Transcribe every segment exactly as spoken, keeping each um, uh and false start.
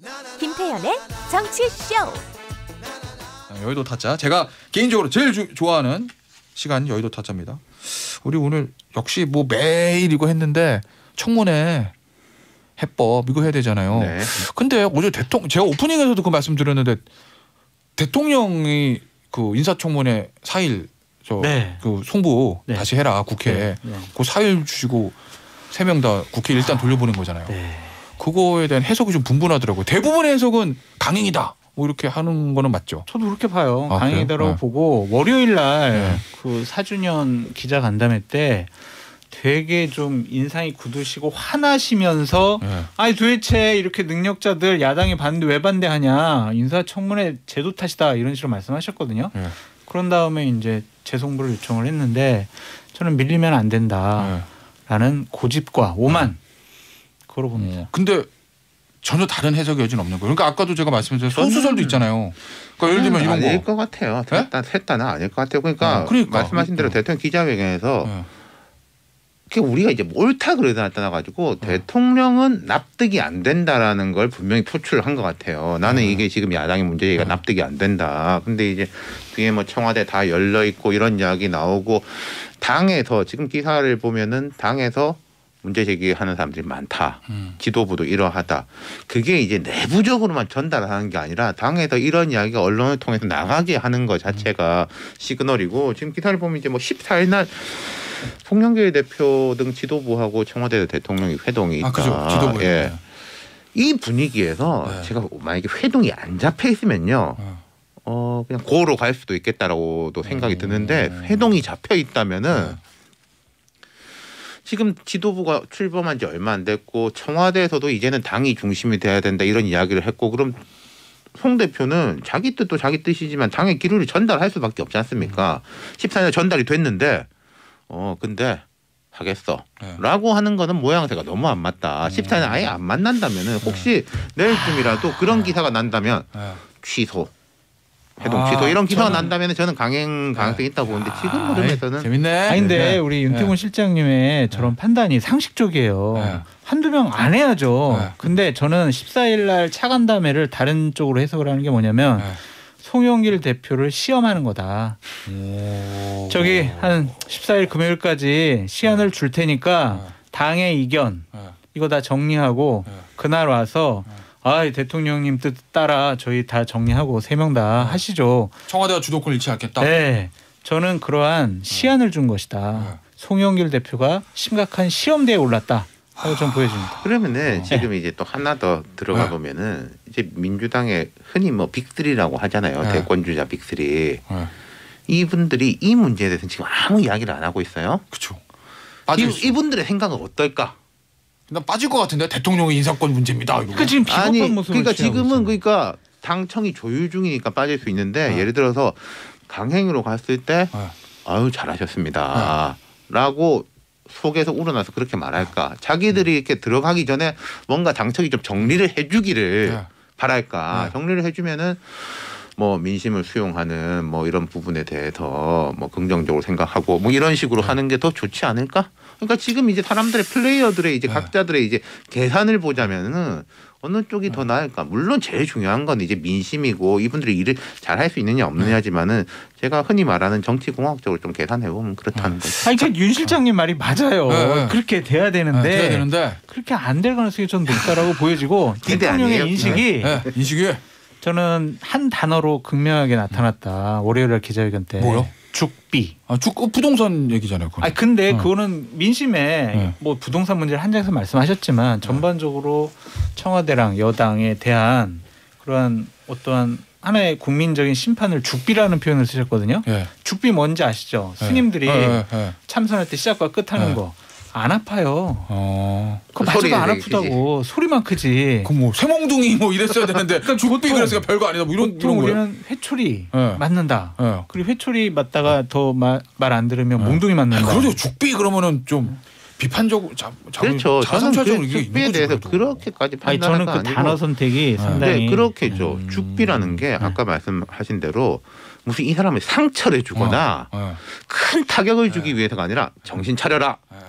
김태현의 정치쇼. 여의도 타짜. 제가 개인적으로 제일 주, 좋아하는 시간이 여의도 타짜입니다. 우리 오늘 역시 뭐 매일 이거 했는데 청문회 해법 이거 해야 되잖아요. 네. 근데 어제 대통령 제가 오프닝에서도 그 말씀드렸는데 대통령이 그 인사청문회 사 일 저 네. 그 송부 네. 다시 해라 국회에 네. 네. 그 사 일 주시고 세 명 다 국회 일단 돌려보낸 거잖아요. 네. 그거에 대한 해석이 좀 분분하더라고요. 대부분의 해석은 강행이다. 뭐 이렇게 하는 거는 맞죠? 저도 그렇게 봐요. 아, 강행이다라고 네. 보고 월요일 날 그 네. 사 주년 기자간담회 때 되게 좀 인상이 굳으시고 화나시면서 네. 아니 도대체 이렇게 능력자들 야당이 반대 왜 반대하냐 인사청문회 제도 탓이다 이런 식으로 말씀하셨거든요. 네. 그런 다음에 이제 재송부를 요청을 했는데 저는 밀리면 안 된다라는 네. 고집과 오만 네. 그걸 봅니다. 어, 근데 전혀 다른 해석의 여지는 없는 거예요. 그러니까 아까도 제가 말씀드린 소수설도 있잖아요. 그러니까 예를 들면 이런 거. 아닐 것 같아요. 셋 다 셋 다는 아닐 것 같아요. 그러니까, 어, 그러니까. 말씀하신 대로 대통령 기자회견에서 네. 우리가 이제 옳다 그러다 떠나가지고 네. 대통령은 납득이 안 된다라는 걸 분명히 표출한 것 같아요. 나는 네. 이게 지금 야당의 문제가 네. 납득이 안 된다. 근데 이제 뒤에 뭐 청와대 다 열려 있고 이런 이야기 나오고 당에서 지금 기사를 보면은 당에서 문제 제기하는 사람들이 많다. 음. 지도부도 이러하다. 그게 이제 내부적으로만 전달하는 게 아니라 당에서 이런 이야기가 언론을 통해서 나가게 하는 것 자체가 음. 시그널이고 지금 기사를 보면 이제 뭐 십사 일 날 송영길 대표 등 지도부하고 청와대 대통령이 회동이 있다. 아, 그죠. 지도부. 예. 이 분위기에서 네. 제가 만약에 회동이 안 잡혀 있으면요. 네. 어 그냥 고로 갈 수도 있겠다라고도 생각이 드는데 음. 회동이 잡혀 있다면은 네. 지금 지도부가 출범한 지 얼마 안 됐고 청와대에서도 이제는 당이 중심이 돼야 된다 이런 이야기를 했고 그럼 송 대표는 자기 뜻도 자기 뜻이지만 당의 기류를 전달할 수밖에 없지 않습니까? 음. 십사 일 전달이 됐는데 어 근데 하겠어 네. 라고 하는 거는 모양새가 너무 안 맞다. 음. 십사 일 아예 안 만난다면 혹시 네. 내일쯤이라도 그런 기사가 난다면 네. 취소. 회동 아, 취소 이런 기사가 저는... 난다면 저는 강행 가능성이 있다고 보는데 아, 지금 흐름에서는 재밌네. 아니 근데 네. 우리 윤태곤 네. 실장님의 저런 네. 판단이 상식적이에요. 네. 한두 명 안 해야죠. 네. 근데 저는 십사 일 날 차간담회를 다른 쪽으로 해석을 하는 게 뭐냐면 네. 송영길 대표를 시험하는 거다. 오. 저기 한 십사 일 금요일까지 시한을 줄 테니까 네. 당의 의견 네. 이거 다 정리하고 네. 그날 와서 네. 아, 대통령님 뜻 따라 저희 다 정리하고 세 명 다 네. 하시죠. 청와대가 주도권 잃지 않겠다. 네, 저는 그러한 시안을 준 것이다. 네. 송영길 대표가 심각한 시험대에 올랐다. 하고 좀 보여줍니다. 그러면은 어. 지금 네. 이제 또 하나 더 들어가 네. 보면은 이제 민주당의 흔히 뭐 빅쓰리라고 하잖아요. 네. 대권주자 빅쓰리. 네. 이분들이 이 문제에 대해서는 지금 아무 이야기를 안 하고 있어요. 그렇죠. 이분들의 생각은 어떨까? 난 빠질 것 같은데 대통령의 인사권 문제입니다. 그 지금 비겁한 아니, 모습을 그러니까 지금은 그러니까 당청이 조율 중이니까 빠질 수 있는데 네. 예를 들어서 강행으로 갔을 때 네. 아유 잘하셨습니다. 네. 라고 속에서 우러나서 그렇게 말할까? 자기들이 이렇게 들어가기 전에 뭔가 당청이 좀 정리를 해주기를 네. 바랄까? 네. 정리를 해주면은 뭐 민심을 수용하는 뭐 이런 부분에 대해서 뭐 긍정적으로 생각하고 뭐 이런 식으로 네. 하는 게 더 좋지 않을까? 그러니까 지금 이제 사람들의 플레이어들의 이제 네. 각자들의 이제 계산을 보자면은 어느 쪽이 네. 더 나을까? 물론 제일 중요한 건 이제 민심이고 이분들이 일을 잘 할 수 있느냐 없느냐지만은 제가 흔히 말하는 정치공학적으로 좀 계산해 보면 그렇다는 네. 거죠. 아니 그러니까 윤 실장님 말이 맞아요. 네. 네. 그렇게 돼야 되는데, 네. 돼야 되는데 그렇게 안 될 가능성이 좀 높다라고 보여지고 대통령의 아니에요? 인식이 네. 네. 인식이 저는 한 단어로 극명하게 나타났다. 월요일날 기자회견 때. 뭐요? 죽비. 아, 죽 어, 부동산 얘기잖아요. 아 근데 어. 그거는 민심에 네. 뭐 부동산 문제를 한장에서 말씀하셨지만 네. 전반적으로 청와대랑 여당에 대한 그러한 어떠한 하나의 국민적인 심판을 죽비라는 표현을 쓰셨거든요. 네. 죽비 뭔지 아시죠? 네. 스님들이 네. 네. 참선할 때 시작과 끝하는 네. 거. 안 아파요. 어. 그거 맞아도 안 아프다고. 크지. 소리만 크지. 그 뭐 쇠몽둥이 뭐 이랬어야 되는데 그러니까 죽비 그래서 별거 아니다. 뭐 이런 이런 우리는 회초리 네. 맞는다. 네. 그리고 회초리 맞다가 더 말 안 들으면 네. 몽둥이 맞는다. 아니, 그래도 죽비 그러면은 좀 비판적으로 자, 자, 그렇죠. 저는 그 죽비에 대해서 그래도. 그렇게까지 판단하는 저는 그 아니고. 단어 선택이 상당히 네, 그렇겠죠. 음. 죽비라는 게 아까 네. 말씀하신 대로 무슨 이 사람을 상처를 주거나 어. 네. 큰 타격을 주기 네. 위해서가 아니라 정신 차려라. 네.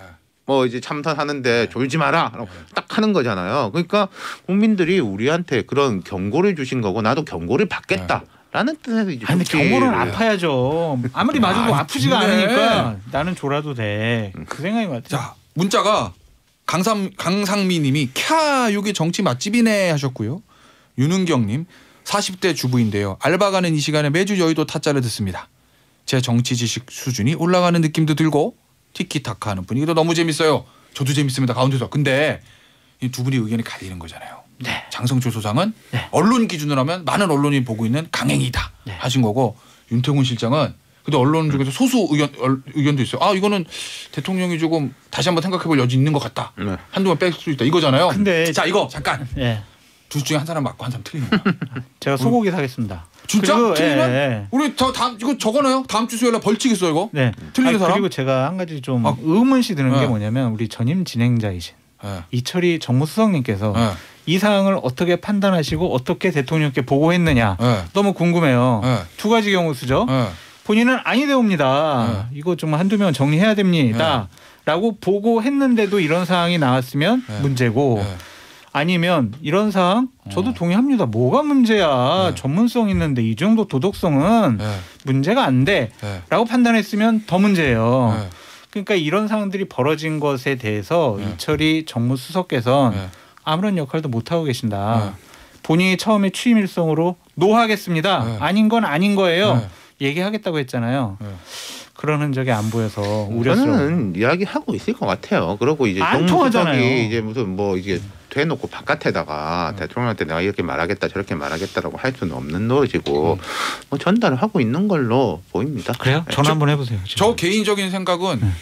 뭐 이제 참선하는데 졸지 마라 딱 하는 거잖아요. 그러니까 국민들이 우리한테 그런 경고를 주신 거고 나도 경고를 받겠다. 라는 뜻에서 이제 아니, 경고는 아파야죠. 아무리 맞아도 아, 아프지가 근데. 않으니까 나는 졸아도 돼. 그 생각이 맞아요. 자, 문자가 강상 강상미님이 캬 여기 정치 맛집이네 하셨고요. 윤은경님 사십 대 주부인데요. 알바 가는 이 시간에 매주 여의도 타짜를 듣습니다. 제 정치 지식 수준이 올라가는 느낌도 들고 티키타카하는 분위기도 너무 재밌어요. 저도 재밌습니다. 가운데서. 근데 이 두 분이 의견이 갈리는 거잖아요. 네. 장성철 소장은 네. 언론 기준으로 하면 많은 언론이 보고 있는 강행이다 네. 하신 거고 윤태곤 실장은 근데 언론 중에서 소수 의견 의견도 있어요. 아 이거는 대통령이 조금 다시 한번 생각해볼 여지 있는 것 같다. 네. 한두번 뺄 수 있다 이거잖아요. 근데 자 이거 잠깐 네. 둘 중에 한 사람 맞고 한 사람 틀리는 거야. 제가 소고기 사겠습니다. 진짜? 그리고, 틀리면 예, 예. 우리 저 다음 이거 적어놔요. 다음 주 수요일에 벌칙 있어 이거. 네. 틀리는 아니, 사람. 그리고 제가 한 가지 좀 아, 의문시 드는 네. 게 뭐냐면 우리 전임 진행자이신 네. 이철희 정무수석님께서 네. 이 사항을 어떻게 판단하시고 어떻게 대통령께 보고했느냐 네. 너무 궁금해요. 네. 두 가지 경우 수죠. 네. 본인은 아니되옵니다. 네. 이거 좀 한두 명 정리해야 됩니다. 네. 라고 보고했는데도 이런 사항이 나왔으면 네. 문제고 네. 아니면 이런 사항 저도 어. 동의합니다. 뭐가 문제야. 네. 전문성 있는데 이 정도 도덕성은 네. 문제가 안 돼. 네. 라고 판단했으면 더 문제예요. 네. 그러니까 이런 상황들이 벌어진 것에 대해서 네. 이철희 정무수석께서는 네. 아무런 역할도 못하고 계신다. 네. 본인이 처음에 취임 일성으로 노하겠습니다. 네. 아닌 건 아닌 거예요. 네. 얘기하겠다고 했잖아요. 네. 그런 흔적이 안 보여서 우려스러워. 저는 이야기하고 있을 것 같아요. 그러고 이제 안 통하잖아요. 이제 무슨 뭐 이게 대놓고 바깥에다가 네. 대통령한테 내가 이렇게 말하겠다 저렇게 말하겠다라고 할 수는 없는 노릇이고 네. 뭐 전달을 하고 있는 걸로 보입니다. 그래요? 전화 한번 해보세요. 지금. 저 개인적인 생각은 네.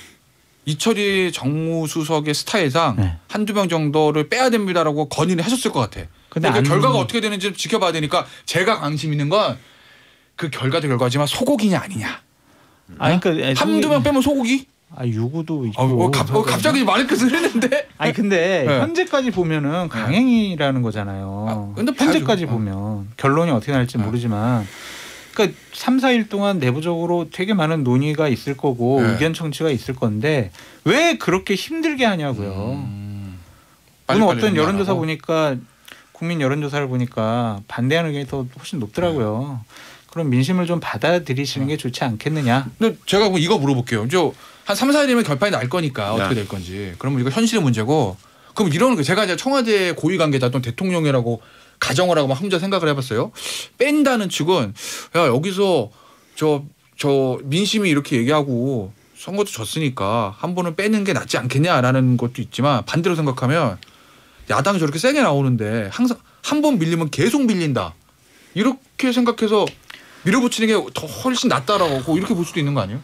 이철희 정무수석의 스타일상 네. 한두 명 정도를 빼야 됩니다라고 건의를 하셨을 것 같아. 근데 그 결과가 어떻게 되는지 지켜봐야 되니까 제가 관심 있는 건 그 결과도 결과지만 소고기냐 아니냐. 아니, 그러니까 한두 명 빼면 소고기? 아 유구도 있고. 어, 어, 갑, 어, 갑자기 말을 끝을 했는데. 아니 근데 네. 현재까지 보면은 강행이라는 거잖아요. 아, 근데 현재까지 보면 어. 결론이 어떻게 날지 네. 모르지만. 그러니까 삼, 사 일 동안 내부적으로 되게 많은 논의가 있을 거고 네. 의견 청취가 있을 건데 왜 그렇게 힘들게 하냐고요. 음. 오늘 어떤 여론조사 보니까 국민 여론조사를 보니까 반대하는 의견이 더 훨씬 높더라고요. 네. 그럼 민심을 좀 받아들이시는 게 좋지 않겠느냐. 근데 제가 이거 물어볼게요. 저 한 삼, 사 일이면 결판이 날 거니까 어떻게 될 건지. 그러면 이거 현실의 문제고. 그럼 이런 거 제가 이제 청와대 고위 관계자 또는 대통령이라고 가정을 하고 막 혼자 생각을 해봤어요. 뺀다는 측은 야 여기서 저, 저 민심이 이렇게 얘기하고 선거도 졌으니까 한 번은 빼는 게 낫지 않겠냐라는 것도 있지만 반대로 생각하면 야당이 저렇게 세게 나오는데 항상 한 번 밀리면 계속 밀린다. 이렇게 생각해서 밀어붙이는 게 더 훨씬 낫다라고 이렇게 볼 수도 있는 거 아니에요?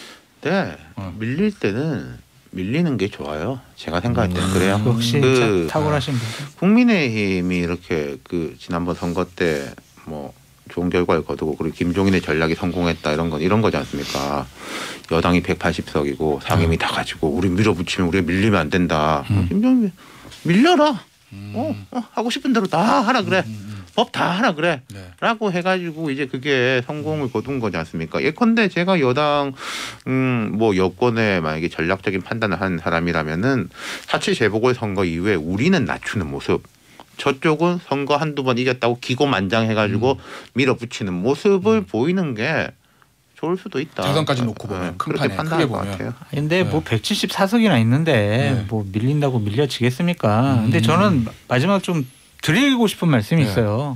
네. 어. 밀릴 때는 밀리는 게 좋아요. 제가 생각할 때는 음. 그래요. 역시 그 탁월하신 분. 국민의힘이 이렇게 그 지난번 선거 때 뭐 좋은 결과를 거두고 그리고 김종인의 전략이 성공했다 이런 건 이런 거지 않습니까? 여당이 백팔십 석이고 상임위 음. 다 가지고 우리 밀어붙이면 우리가 밀리면 안 된다. 음. 김종인 밀려라. 음. 어, 어 하고 싶은 대로 다 하라 그래. 음. 법 다 하라 그래 네. 라고 해가지고 이제 그게 성공을 거둔 거지 않습니까? 예컨대 제가 여당 음, 뭐 여권에 만약에 전략적인 판단을 한 사람이라면은 사칠 재보궐선거 이후에 우리는 낮추는 모습 저쪽은 선거 한두 번 이겼다고 기고만장해가지고 음. 밀어붙이는 모습을 음. 보이는 게 좋을 수도 있다. 자선까지 놓고 보면 네. 큰 판에 크게 보면. 같아요. 근데 네. 뭐 백칠십사 석이나 있는데 네. 뭐 밀린다고 밀려지겠습니까? 음. 근데 저는 마지막 좀 드리고 싶은 말씀이 네. 있어요.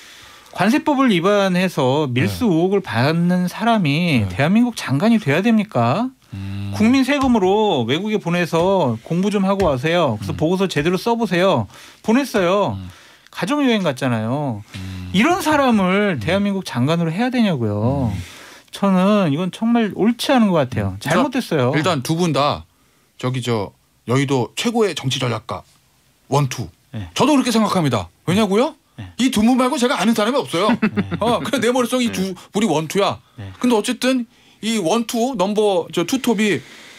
관세법을 위반해서 밀수 네. 의혹을 받는 사람이 네. 대한민국 장관이 돼야 됩니까? 음. 국민 세금으로 외국에 보내서 공부 좀 하고 와세요. 그래서 음. 보고서 제대로 써보세요. 보냈어요. 음. 가정여행 갔잖아요. 음. 이런 사람을 음. 대한민국 장관으로 해야 되냐고요. 음. 저는 이건 정말 옳지 않은 것 같아요. 잘못됐어요. 일단 두 분 다 저기 저 여의도 최고의 정치 전략가 원투. 네. 저도 그렇게 생각합니다. 왜냐고요? 네. 이 두 분 말고 제가 아는 사람이 없어요. 네. 어, 그냥 내 머릿속에 이 두 분이 원투야. 네. 근데 어쨌든 이 원투 넘버 저 투톱이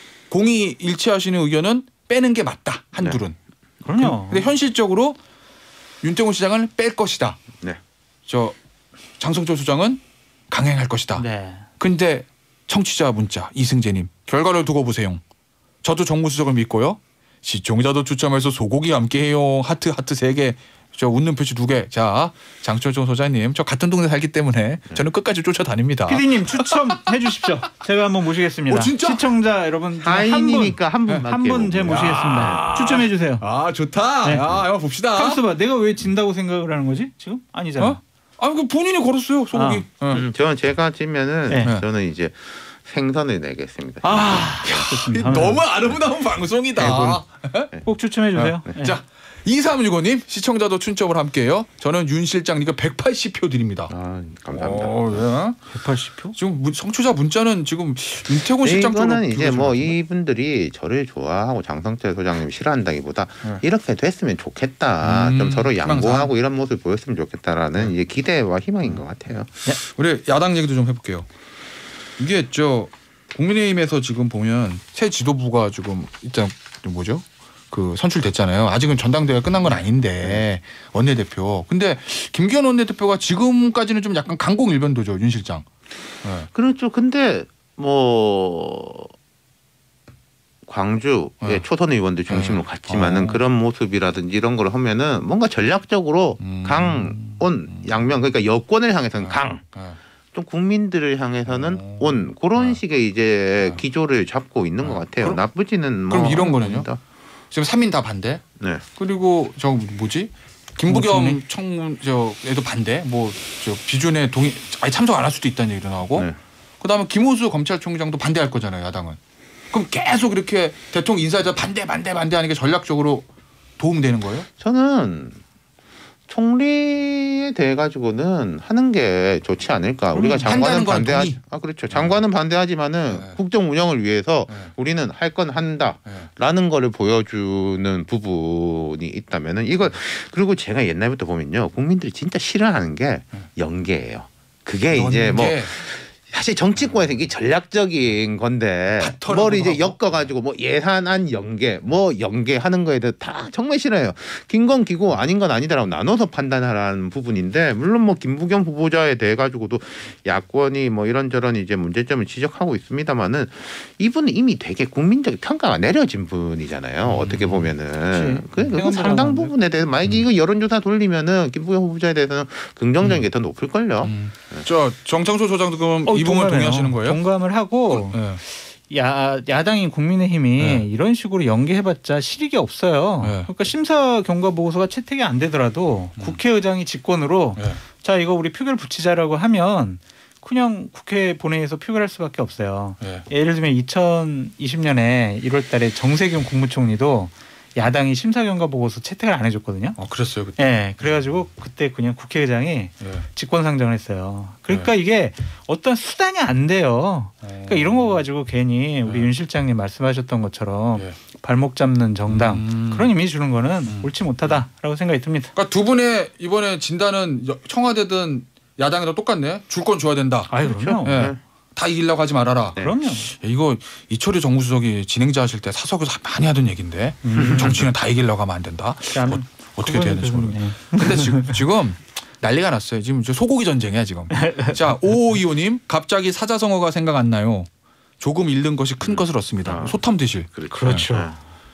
공이 일치하시는 의견은 빼는 게 맞다. 한둘은. 네. 그럼요. 근데 현실적으로 윤태곤 시장을 뺄 것이다. 네. 저 장성철 수장은 강행할 것이다. 네. 근데 청취자 문자 이승재님 결과를 두고 보세요. 저도 정무수석을 믿고요. 시청자도 추첨해서 소고기 함께해요. 하트 하트 세 개. 저 웃는 표시 두 개. 자, 장철종 소장님, 저 같은 동네 살기 때문에 저는 끝까지 쫓아다닙니다. 피디님 추첨해 주십시오. 제가 한번 모시겠습니다. 어, 진짜? 시청자 여러분 하인이니까 한 분, 한 분 제가 모시겠습니다. 추첨해 주세요. 아 좋다. 네. 아, 한번 봅시다. 잠시 봐, 내가 왜 진다고 생각을 하는 거지? 지금 아니잖아. 어? 아, 그 본인이 걸었어요 소고기. 아. 어. 음, 저는 제가 찌면은 네. 저는 이제 생선을 내겠습니다. 아, 좋습니다. 너무 아름다운 방송이다. 꼭 추첨해 주세요. 네. 네. 자, 이삼육오 님 시청자도 춘점을 함께해요. 저는 윤 실장님께 백팔십 표 드립니다. 아, 감사합니다. 어, 네. 백팔십 표? 지금 문- 청취자 문자는 지금 윤태곤 실장 쪽으로 이거는 이제 뭐 비교해주는 이분들이 저를 좋아하고 장성철 소장님 싫어한다기보다 네. 이렇게 됐으면 좋겠다. 음, 좀 서로 희망사항. 양보하고 이런 모습 보였으면 좋겠다라는 이제 기대와 희망인 것 같아요. 우리 야당 얘기도 좀 해볼게요. 이게 저 국민의힘에서 지금 보면 새 지도부가 지금 일단 뭐죠? 그 선출됐잖아요. 아직은 전당대회가 끝난 건 아닌데 원내대표. 근데 김기현 원내대표가 지금까지는 좀 약간 강공일변도죠, 윤 실장. 네. 그렇죠. 근데 뭐 광주의 네. 초선 의원들 중심으로 네. 갔지만은 어. 그런 모습이라든지 이런 걸 하면은 뭔가 전략적으로 음. 강온 양면 그러니까 여권을 향해서는 강. 네. 좀 국민들을 향해서는 어. 온 그런 네. 식의 이제 네. 기조를 잡고 있는 네. 것 같아요. 그럼- 나쁘지는 뭐 그럼 이런 거는요? 않습니다. 지금 삼 인 다 반대. 네. 그리고 저 뭐지? 김부겸 청문 저에도 반대. 뭐 저 비준에 동의 아예 참석 안 할 수도 있다는 얘기도 나오고. 네. 그다음에 김호수 검찰총장도 반대할 거잖아요, 야당은. 그럼 계속 이렇게 대통령 인사에서 반대 반대 반대하는 게 전략적으로 도움되는 거예요? 저는 총리에 대해 가지고는 하는 게 좋지 않을까. 우리가 한다는 장관은 건 반대하지. 동의. 아 그렇죠. 장관은 반대하지만은 네. 국정 운영을 위해서 네. 우리는 할 건 한다라는 네. 거를 보여주는 부분이 있다면은 이거 그리고 제가 옛날부터 보면요, 국민들이 진짜 싫어하는 게 연계예요. 그게 이제 뭐 연계. 사실 정치권에서 이게 전략적인 건데 다터라고도 뭘 이제 하고. 엮어가지고 뭐 예산안 연계 뭐 연계하는 거에 대해 다 정말 싫어요. 긴 건 기고 아닌 건 아니다라고 나눠서 판단하라는 부분인데, 물론 뭐 김부겸 후보자에 대해 가지고도 야권이 뭐 이런저런 이제 문제점을 지적하고 있습니다만은 이분은 이미 되게 국민적 평가가 내려진 분이잖아요. 음. 어떻게 보면은 그치. 그 상당 팽한배라고 부분에 대해서 만약에 이거 여론조사 돌리면은 김부겸 후보자에 대해서는 긍정적인 게 더 높을 걸요. 음. 저 정창수 소장도 그럼 어, 이 부분 동감해요. 동의하시는 거예요? 동감을 하고 네. 야 야당인 국민의힘이 네. 이런 식으로 연계해봤자 실익이 없어요. 네. 그러니까 심사 경과 보고서가 채택이 안 되더라도 음. 국회의장이 직권으로 네. 자 이거 우리 표결 붙이자라고 하면 그냥 국회 본회의에서 표결할 수밖에 없어요. 네. 예를 들면 이천이십 년에 일월달에 정세균 국무총리도 야당이 심사 경과 보고서 채택을 안 해줬거든요. 어, 그랬어요 그때. 네, 그래가지고 그때 그냥 국회의장이 네. 직권상정을 했어요. 그러니까 이게 어떤 수단이 안 돼요. 그러니까 이런 거 가지고 괜히 우리 네. 윤 실장님 말씀하셨던 것처럼 네. 발목 잡는 정당 음. 그런 이미지 주는 거는 음. 옳지 못하다라고 생각이 듭니다. 그러니까 두 분의 이번에 진단은 여- 청와대든 야당이랑 똑같네. 줄 건 줘야 된다. 아유, 그럼요. 네. 네. 다 이기려고 하지 말아라. 네. 그럼요. 이거 이철희 정무수석이 진행자 하실 때 사석에서 많이 하던 얘기인데 음. 정치는 다 이기려고 하면 안 된다. 어, 어떻게 돼야 되는지 모르겠네. 네. 근데 지금, 지금 난리가 났어요. 지금 저 소고기 전쟁이야 지금. 자 오오이오 님 갑자기 사자성어가 생각 안 나요. 조금 잃는 것이 큰 것을 얻습니다. 아. 소탐 드실. 그렇죠. 네.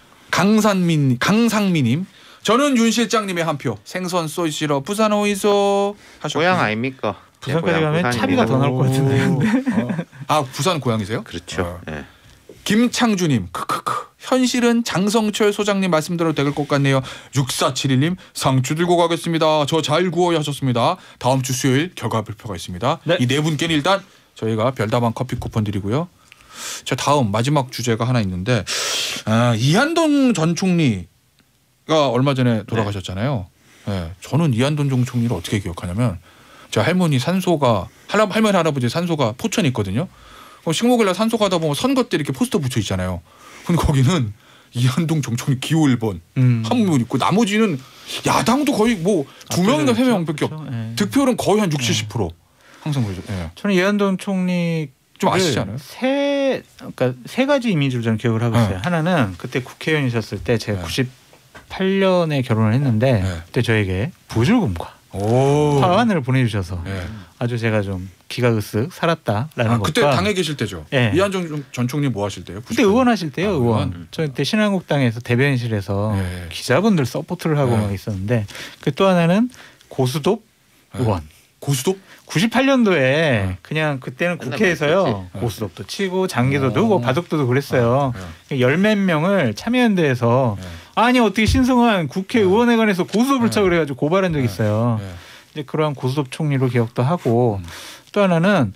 강산민 강상미님. 저는 윤 실장님의 한 표. 생선 쏘시러 부산 오이소 하셨고. 고향 아닙니까? 부산까지 고향 가면 부산입니다. 차비가 더 나올 것 같은데. 어. 아 부산 고향이세요? 그렇죠. 어. 네. 김창주님 크크크 현실은 장성철 소장님 말씀대로 될 것 같네요. 육사칠일 님 상추 들고 가겠습니다. 저 잘 구워야 하셨습니다. 다음 주 수요일 결과 발표가 있습니다. 네. 이 네 분께는 일단 저희가 별다방 커피 쿠폰 드리고요. 자 다음 마지막 주제가 하나 있는데 아, 이한동 전 총리가 얼마 전에 돌아가셨잖아요. 네, 저는 이한동 전 총리를 어떻게 기억하냐면 제 할머니 산소가 할머니 할아버지 산소가 포천에 있거든요. 식목일날 산소 가다 보면 선거 때 이렇게 포스터 붙여 있잖아요. 근데 거기는 이한동 정총리 기호 일 번 음. 한 분 있고 나머지는 야당도 거의 뭐 두 명인가 세 명밖에 없. 그렇죠. 네. 득표율은 거의 한 육십, 칠십 퍼센트 항상 그러죠. 예. 저는 이한동 총리 좀 아시지 않아요? 세 그러니까 세 가지 이미지로 저는 기억을 하고 있어요. 네. 하나는 그때 국회의원이셨을 때 제가 네. 구십팔 년에 결혼을 했는데 네. 그때 저에게 부줄금과 오. 화환을 보내주셔서 예. 아주 제가 좀 기가으쓱 살았다라는 아, 것과 그때 당에 계실 때죠. 네. 이한정 전 총리 뭐 하실 때요? 그때 의원하실 때요. 아, 의원. 의원. 저 그때 신한국당에서 대변인실에서 네. 기자분들 서포트를 하고 네. 막 있었는데 그 또 하나는 고수톱 네. 의원. 고수톱? 구십팔 년도에 네. 그냥 그때는 맨날 국회에서요. 네. 고수톱도 치고 장기도 오. 두고 바둑도도 그랬어요. 네. 열 몇 명을 참여연대에서 네. 아니 어떻게 신성한 국회의원에 관해서 고수톱을 네. 쳐 그래가지고 고발한 적이 네. 있어요. 네. 이제 그러한 고수톱 총리로 기억도 하고 음. 또 하나는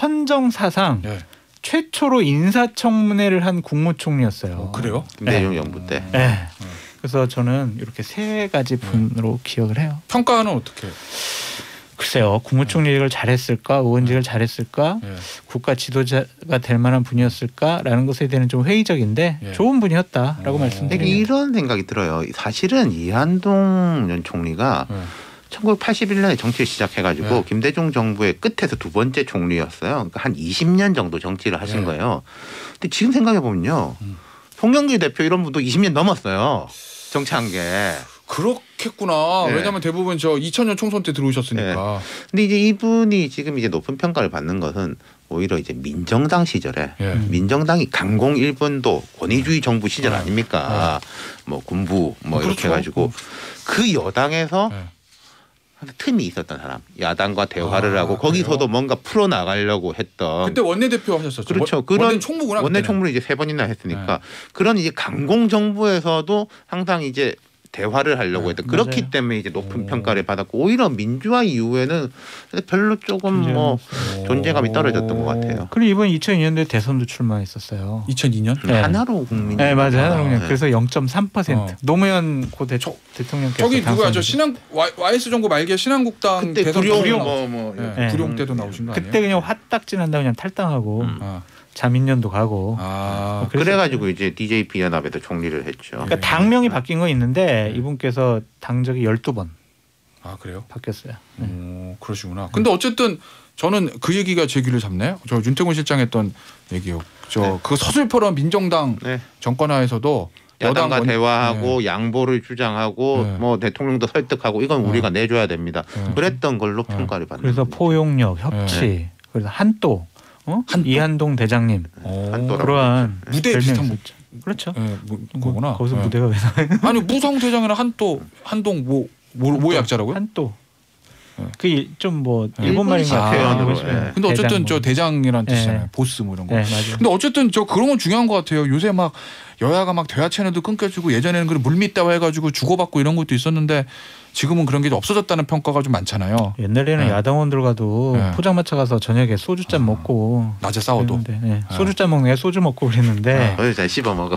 헌정사상 네. 최초로 인사청문회를 한 국무총리였어요. 어, 그래요? 김대중 정부 때. 네. 그래서 저는 이렇게 세 가지 분으로 기억을 해요. 평가는 어떻게? 글쎄요, 국무총리직을 잘했을까, 의원직을 잘했을까, 예. 국가 지도자가 될 만한 분이었을까라는 것에 대해서는 좀 회의적인데 예. 좋은 분이었다라고 어. 되게 말씀드립니다. 이런 생각이 들어요. 사실은 이한동 전 총리가 예. 천구백팔십일 년에 정치를 시작해가지고 네. 김대중 정부의 끝에서 두 번째 총리였어요. 그러니까 한 이십 년 정도 정치를 하신 네. 거예요. 근데 지금 생각해 보면요, 음. 송영길 대표 이런 분도 이십 년 넘었어요. 정치한 게. 그렇겠구나. 네. 왜냐하면 대부분 저 이천 년 총선 때 들어오셨으니까. 근데 이제 이분이 지금 이제 높은 평가를 받는 것은 오히려 이제 민정당 시절에 예. 음. 민정당이 강공 일본도 권위주의 정부 시절 네. 아닙니까? 뭐 군부 뭐 어, 이렇게 그렇죠. 해가지고 그 여당에서 예. 틈이 있었던 사람, 야당과 대화를 아, 하고 거기서도 그래요? 뭔가 풀어 나가려고 했던. 그때 원내대표 하셨었죠. 그렇죠. 원- 그런 원내 총무구나. 원내 그때는. 총무를 이제 세 번이나 했으니까 네. 그런 이제 강공 정부에서도 항상 이제 대화를 하려고 네. 했던. 그렇기 맞아요. 때문에 이제 높은 오. 평가를 받았고 오히려 민주화 이후에는 별로 조금 뭐 오. 존재감이 떨어졌던 것 같아요. 그리고 이번 이천이 년도에 대선도 출마했었어요. 이천이 년? 네. 하나로 국민. 네 맞아요. 아, 하나로 네. 그래서 영 점 삼 퍼센트 어. 노무현 고 대, 저- 대통령께서 저기 누구야? 저 당선되셨죠. 신한 Y- 와이에스 정부 말기에 신한국당 그때 대선 구룡 구룡 뭐뭐 네. 네. 구룡 때도 나오신 거 아니에요? 그때 그냥 화딱지난다 그냥 탈당하고 음. 아, 자민련도 가고. 아 그래서- 그래가지고 이제 디제이피 연합에도 총리를 했죠. 그러니까 네. 당명이 바뀐 거 있는데 네. 이분께서 당적이 열두 번 아 그래요? 바뀌었어요. 네. 오, 그러시구나. 근데 어쨌든 저는 그 얘기가 제 귀를 잡네요. 저 윤태곤 실장 했던 얘기요. 저 네. 그 서슬퍼런 민정당 네. 정권하에서도 야당과 여당 원- 대화하고 양보를 주장하고 네. 뭐 대통령도 설득하고 이건 네. 우리가 내줘야 됩니다. 네. 그랬던 걸로 네. 평가를 받는. 그래서 겁니다. 포용력, 협치, 네. 그래서 한도, 어? 한도? 이한동 대장님 오, 한도라고 그러한 무대 별명이 비슷한 무- 있었죠. 그렇죠. 예, 뭐, 뭐, 거구나. 거기서 예. 무대가 왜 나와요? 아니 무성대장이나 한도 한동 뭐 뭐, 뭐 약자라고요? 한도. 네. 그좀 뭐 네. 일본 말인 것 아, 같아요. 표현으로, 일본 예. 표현. 근데 어쨌든 대장 저 뭐. 대장이란 네. 뜻이잖아요. 보스 뭐 이런 거. 네 맞아요. 근데 어쨌든 저 그런 건 중요한 것 같아요. 요새 막 여야가 막 대화 채널도 끊겨지고 예전에는 그 물밑대화 해가지고 주고받고 이런 것도 있었는데 지금은 그런 게 없어졌다는 평가가 좀 많잖아요. 옛날에는 네. 야당원들과도 네. 포장마차 가서 저녁에 소주잔 아, 먹고 낮에 싸워도. 그랬는데, 네. 네. 소주잔 먹는 게 소주 먹고 그랬는데 어디 잘 씹어 먹어.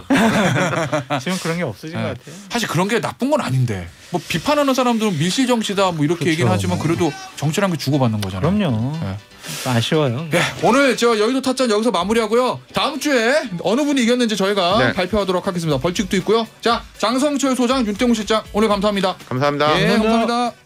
지금 그런 게 없어진 네. 것 같아요. 사실 그런 게 나쁜 건 아닌데 뭐 비판하는 사람들은 밀실 정치다 뭐 이렇게 그렇죠. 얘기는 하지만 그래도 정치란 게 주고받는 거잖아요. 그럼요. 네. 아쉬워요. 네, 오늘 저 여의도 타잔 여기서 마무리하고요. 다음 주에 어느 분이 이겼는지 저희가 네. 발표하도록 하겠습니다. 벌칙도 있고요. 자, 장성철 소장, 윤태웅 실장 오늘 감사합니다. 감사합니다. 예, 감사합니다.